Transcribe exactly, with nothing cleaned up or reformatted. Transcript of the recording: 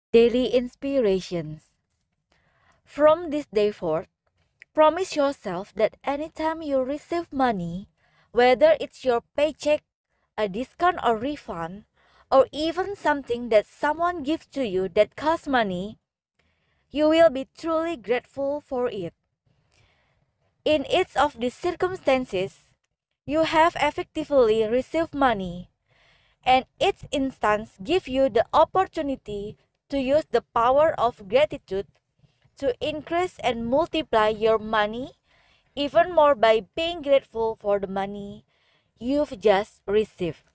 Daily inspirations. From this day forth, promise yourself that anytime you receive money, whether it's your paycheck, a discount or refund, or even something that someone gives to you that costs money, you will be truly grateful for it. In each of these circumstances, you have effectively received money, and each instance gives you the opportunity to use the power of gratitude to increase and multiply your money even more by being grateful for the money you've just received.